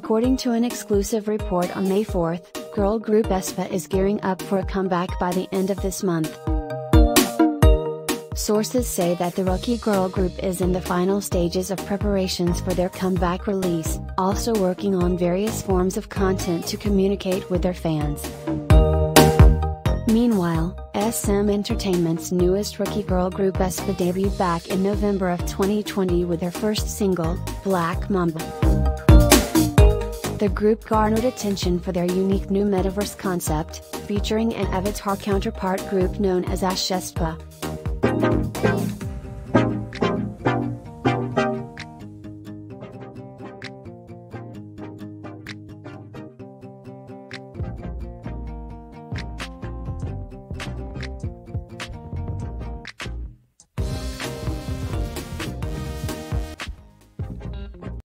According to an exclusive report on May 4th, girl group aespa is gearing up for a comeback by the end of this month. Sources say that the rookie girl group is in the final stages of preparations for their comeback release, also working on various forms of content to communicate with their fans. Meanwhile, SM Entertainment's newest rookie girl group aespa debuted back in November of 2020 with their first single, Black Mamba. The group garnered attention for their unique new metaverse concept, featuring an avatar counterpart group known as Ash aespa.